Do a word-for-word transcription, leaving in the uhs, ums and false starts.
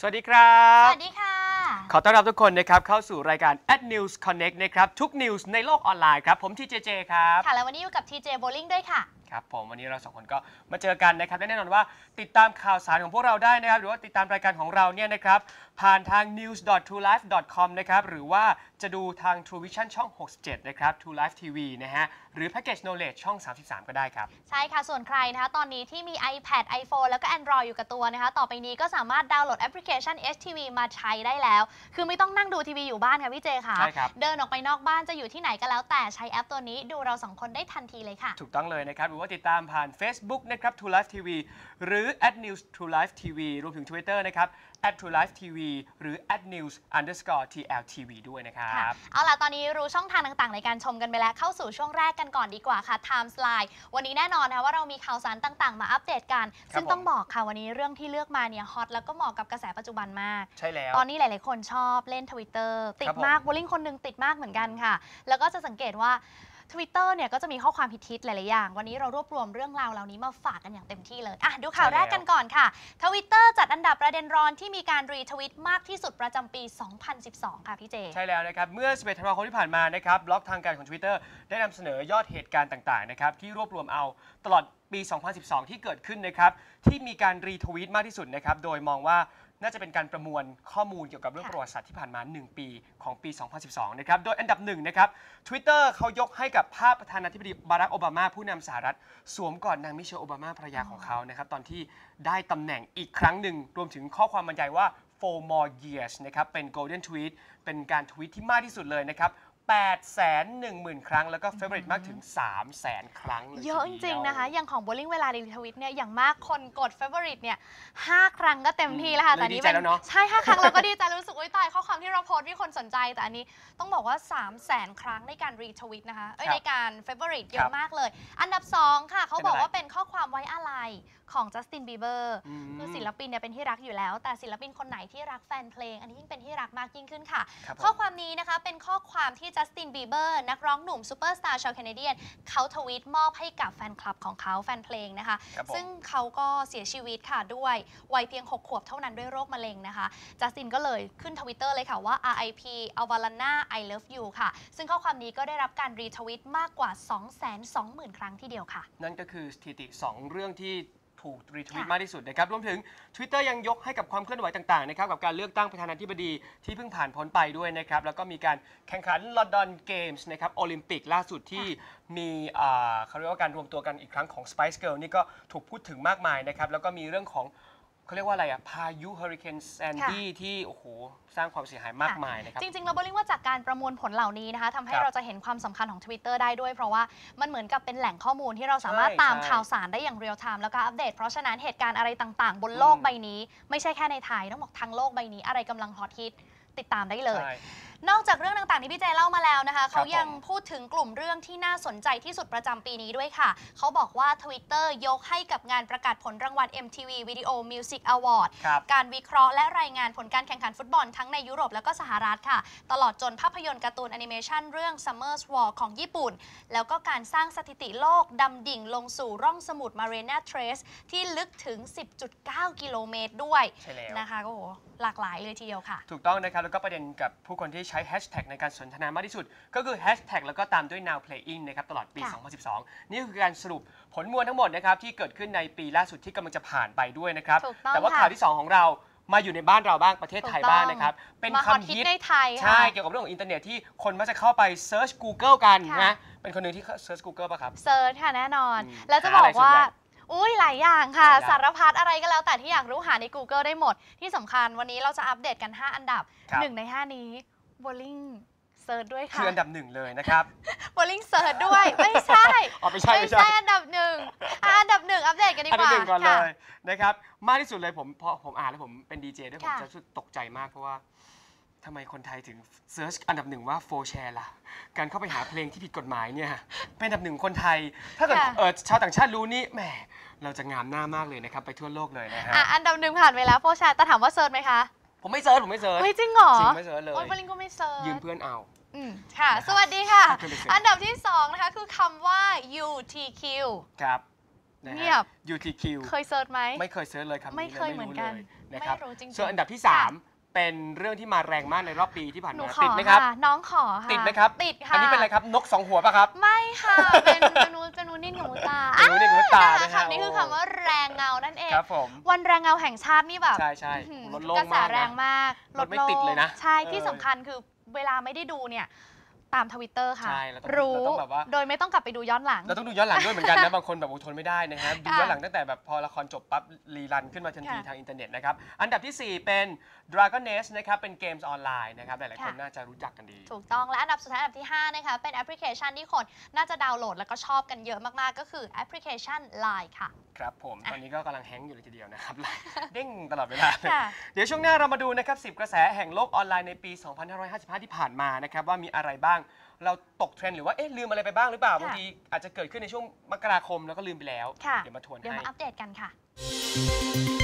สวัสดีครับสวัสดีค่ะขอต้อนรับทุกคนนะครับเข้าสู่รายการ แอด News Connect นะครับทุก News ในโลกออนไลน์ครับผมทีเจเจครับค่ะแล้ววันนี้อยู่กับ ที เจ Bowling ด้วยค่ะครับผมวันนี้เราสองคนก็มาเจอกันนะครับและแน่นอนว่าติดตามข่าวสารของพวกเราได้นะครับหรือว่าติดตามรายการของเราเนี่ยนะครับผ่านทาง นิวส์ ดอท ทรูไลฟ์ ดอท คอม นะครับหรือว่าจะดูทาง True Vision ช่องหกสิบเจ็ดนะครับ True Life ที วี นะฮะหรือ Package Knowledge ช่องสามสิบสามก็ได้ครับใช่ค่ะส่วนใครนะคะตอนนี้ที่มี iPad iPhone แล้วก็ Android อยู่กับตัวนะคะต่อไปนี้ก็สามารถดาวน์โหลดแอปพลิเคชัน เอช ที วี มาใช้ได้แล้วคือไม่ต้องนั่งดูทีวีอยู่บ้านค่ะพี่เจค่ะใช่ครับเดินออกไปนอกบ้านจะอยู่ที่ไหนก็แล้วแต่ใช้แอปตัวนี้ดูเราสองคนได้ทันทีเลยค่ะถูกต้องเลยนะครับหรือว่าติดตามผ่าน Facebook นะครับ True Life ที วี หรือ แอด News True Life ที วี รวมถึง Twitter นะครับ แอท ทรูไลฟ์ ที วี หรือ แอท นิวส์ อันเดอร์สกอร์ ที แอล ที วี ด้วยนะครับเอาล่ะตอนนี้รู้ช่องทางต่างๆในการชมกันไปแล้วเข้าสู่ช่วงแรกกันก่อนดีกว่าค่ะ Timeline วันนี้แน่นอนนะว่าเรามีข่าวสารต่างๆมาอัปเดตกันซึ่งต้องบอกค่ะวันนี้เรื่องที่เลือกมาเนี่ยฮอตแล้วก็เหมาะกับกระแสปัจจุบันมากใช่แล้วตอนนี้หลายๆคนชอบเล่น Twitter ติดมากโบลิ่งคนหนึ่งติดมากเหมือนกันค่ะแล้วก็จะสังเกตว่าTwitter เนี่ยก็จะมีข้อความฮิตๆหลายๆอย่างวันนี้เรารวบรวมเรื่องราวเหล่านี้มาฝากกันอย่างเต็มที่เลยอ่ะดูข่าวแรกกันก่อนค่ะ Twitter จัดอันดับประเด็นร้อนที่มีการรีทวิตมากที่สุดประจำปี สองพันสิบสอง ค่ะพี่เจใช่แล้วนะครับเมื่อสิบเอ็ดธันวาคมที่ผ่านมานะครับบล็อกทางการของ Twitter ได้นำเสนอยอดเหตุการณ์ต่างๆนะครับที่รวบรวมเอาตลอดปี สองพันสิบสอง ที่เกิดขึ้นนะครับที่มีการรีทวีตมากที่สุดนะครับโดยมองว่าน่าจะเป็นการประมวลข้อมูลเกี่ยวกับเรื่องประวัติศาสตร์ที่ผ่านมาหนึ่งปีของปี สองพันสิบสอง นะครับโดยอันดับหนึ่งนะครับ Twitter เขายกให้กับภาพประธานาธิบดีบารักโอบามาผู้นำสหรัฐสวมกอดนางมิเชลโอบามาภรรยาของเขานะครับตอนที่ได้ตำแหน่งอีกครั้งหนึ่งรวมถึงข้อความบรรยายว่า four more years นะครับเป็น golden tweet เป็นการทวีตที่มากที่สุดเลยนะครับแปดแสนหนึ่งหมื่น ครั้งแล้วก็ favorite มากถึง สามแสน ครั้งเลยเยอะจริงๆนะคะอย่างของ Bowling เวลารีทวิตเนี่ยอย่างมากคนกด favorite เนี่ยห้าครั้งก็เต็มที่แล้วค่ะแต่นี้เป็นใช่ห้าครั้งเราก็ดีใจรู้สึกว่าตายข้อความที่เราโพสต์มีคนสนใจแต่อันนี้ต้องบอกว่า สามแสน ครั้งในการรีทวิตนะคะเอ้ยในการ favorite เยอะมากเลยอันดับสองค่ะเขาบอกว่าเป็นข้อความไว้อาลัยของจัสตินบีเบอร์คือศิลปินเนี่ยเป็นที่รักอยู่แล้วแต่ศิลปินคนไหนที่รักแฟนเพลงอันนี้ยิ่งเป็นที่รักมากยิ่งขึ้นค่ะข้อความนี้นะคะเป็นข้อความที่จัสตินบีเบอร์นักร้องหนุ่มซูเปอร์สตาร์ชาวแคนาเดียนเขาทวีตมอบให้กับแฟนคลับของเขาแฟนเพลงนะคะซึ่งเขาก็เสียชีวิตค่ะด้วยวัยเพียงหกขวบเท่านั้นด้วยโรคมะเร็งนะคะจัสตินก็เลยขึ้นทวิตเตอร์เลยค่ะว่า อาร์ ไอ พี Avalana I love you ค่ะซึ่งข้อความนี้ก็ได้รับการรีทวิตมากกว่า สองแสนสองหมื่น ครั้งทีเดียวค่ะนั่นก็คือสถิติสองเรื่องที่ถูกรีทวีตมากที่สุดนะครับรวมถึง Twitter ยังยกให้กับความเคลื่อนไหวต่างๆนะครับกับการเลือกตั้งประธานาธิบดีที่เพิ่งผ่านพ้นไปด้วยนะครับแล้วก็มีการแข่งขันลอนดอนเกมส์นะครับโอลิมปิกล่าสุดที่มีเขาเรียกว่าการรวมตัวกันอีกครั้งของ Spice Girl นี่ก็ถูกพูดถึงมากมายนะครับแล้วก็มีเรื่องของเขาเรียกว่าอะไรอะพายุเฮอริเคนแซนดี้ที่โอ้โหสร้างความเสียหายมากมายนะครับจริงๆเราบอกว่าจากการประมวลผลเหล่านี้นะคะทำให้เราจะเห็นความสำคัญของ Twitter ได้ด้วยเพราะว่ามันเหมือนกับเป็นแหล่งข้อมูลที่เราสามารถตามข่าวสารได้อย่างเรียลไทม์แล้วก็อัปเดตเพราะฉะนั้นเหตุการณ์อะไรต่างๆบนโลกใบนี้ไม่ใช่แค่ในไทยต้องบอกทั้งโลกใบนี้อะไรกำลังฮอตฮิตติดตามได้เลยนอกจากเรื่องต่างๆที่พี่เจเล่ามาแล้วนะคะเขายังพูดถึงกลุ่มเรื่องที่น่าสนใจที่สุดประจำปีนี้ด้วยค่ะเขาบอกว่า Twitter ยกให้กับงานประกาศผลรางวัล เอ็ม ที วี Video Music Award การวิเคราะห์และรายงานผลการแข่งขันฟุตบอลทั้งในยุโรปและก็สหรัฐค่ะตลอดจนภาพยนตร์การ์ตูนแอนิเมชันเรื่อง Summer's War ของญี่ปุ่นแล้วก็การสร้างสถิติโลกดำดิ่งลงสู่ร่องสมุทร Mariana Trench ที่ลึกถึง สิบจุดเก้า กิโลเมตรด้วยนะคะโอ้โหหลากหลายเลยทีเดียวค่ะถูกต้องนะครับแล้วก็ประเด็นกับผู้คนที่ใช้แฮชแท็กในการสนทนามากที่สุดก็คือแฮชแท็กแล้วก็ตามด้วย now playing นะครับตลอดปี สองพันสิบสอง นี่คือการสรุปผลมวลทั้งหมดนะครับที่เกิดขึ้นในปีล่าสุดที่กำลังจะผ่านไปด้วยนะครับแต่ว่าข่าวที่สองของเรามาอยู่ในบ้านเราบ้างประเทศไทยบ้างนะครับเป็นคำฮิตในไทยใช่เกี่ยวกับเรื่องของอินเทอร์เน็ตที่คนมักจะเข้าไปเซิร์ช Google กันนะเป็นคนหนึ่งที่เซิร์ช Google ป่ะครับเซิร์ชค่ะแน่นอนแล้วจะบอกว่าอุ้ยหลายอย่างค่ะสารพัดอะไรก็แล้วแต่ที่อยากรู้หาใน Google ได้หมดที่สำคัญวันนี้เราจะอัปเดตกันห้าอันดับหนึ่งในห้านี้ Bowling เซิร์ชด้วยค่ะคืออันดับหนึ่งเลยนะครับ Bowling เซิร์ชด้วยไม่ใช่ไม่ใช่ไม่ใช่อันดับหนึ่งอันดับหนึ่งอัปเดตกันดีกว่าอันดับหนึ่งก่อนเลยนะครับมากที่สุดเลยผมพอผมอ่านแล้วผมเป็นดีเจด้วยผมจะรู้สึกตกใจมากเพราะว่าทำไมคนไทยถึงเซิร์ชอันดับหนึ่งว่าโฟร์แชร์ล่ะการเข้าไปหาเพลงที่ผิดกฎหมายเนี่ยเป็นอันดับหนึ่งคนไทยถ้าเกิดชาวต่างชาติรู้นี่แหมเราจะงามหน้ามากเลยนะครับไปทั่วโลกเลยนะฮะอันดับหนึ่งผ่านไปแล้วโฟร์แชร์แต่ถามว่าเซิร์ชไหมคะผมไม่เซิร์ชผมไม่เซิร์ชเฮ้ยจริงเหรอจริงไม่เซิร์ชเลยโอ้ยBowlingก็ไม่เซิร์ชยืมเพื่อนเอาอืมค่ะสวัสดีค่ะอันดับที่สองนะคะคือคำว่า ยู ที คิวครับนะฮะเงียบยู ที คิวเคยเซิร์ชไหมไม่เคยเซิร์ชเลยคำนี้ไม่เคยเหมือนกันลนะครับไม่รู้จริงๆส่วนอันดับที่ค่ะสามเป็นเรื่องที่มาแรงมากในรอบปีที่ผ่านหนูมาขอติดไหมครับค่ะน้องขอค่ะติดไหมครับติดค่ะอันนี้เป็นอะไรครับนกสองหัวป่ะครับไม่ค่ะ เป็นเป็นนูเป็นนูนิ่นกับมูตาเป็นนูนิ่นกับมูตานะฮะคำนี้คือคำว่าแรงเงานั่นเองครับผมวันแรงเงาแห่งชาตินี่แบบใช่ใช่อื้อหือรถโล่งกระแสมากนะแรงมากรถไม่ติดเลยนะใช่ที่เออสำคัญคือเวลาไม่ได้ดูเนี่ยตามทวิตเตอร์ค่ะใช่เราต้องรู้เราต้องแบบว่าโดยไม่ต้องกลับไปดูย้อนหลังเราต้องดูย้อนหลังด้วยเหมือนกันนะ บางคนแบบอดทนไม่ได้นะครับดูค่ะย้อนหลังตั้งแต่แบบพอละครจบปั๊บรีรันขึ้นมาทันทีค่ะทางอินเทอร์เน็ตนะครับอันดับที่ สี่ เป็น Dragon Nest นะครับเป็นเกมส์ออนไลน์นะครับหลายๆคนค่ะน่าจะรู้จักกันดีถูกต้องและอันดับสุดท้ายอันดับที่ห้านะคะเป็นแอปพลิเคชันที่คนน่าจะดาวน์โหลดแล้วก็ชอบกันเยอะมากๆ ก็คือแอปพลิเคชัน ไลน์ ค่ะครับผมตอนนี้ก็กำลังแฮงก์อยู่เลยทีเดียวนะครับ เด้งตลอดเวลาค่ะเดี๋ยวช่วงหน้าเรามาดูนะครับสิบกระแสแห่งโลกออนไลน์ในปี สองพันห้าร้อยห้าสิบห้า ที่ผ่านมานะครับว่ามีอะไรบ้างเราตกเทรนด์หรือว่าเอ๊ะลืมอะไรไปบ้างหรือเปล่าบางทีอาจจะเกิดขึ้นในช่วงมกราคมแล้วก็ลืมไปแล้วค่ะเดี๋ยวมาทวนเดี๋ยวให้มาอัปเดตกันค่ะ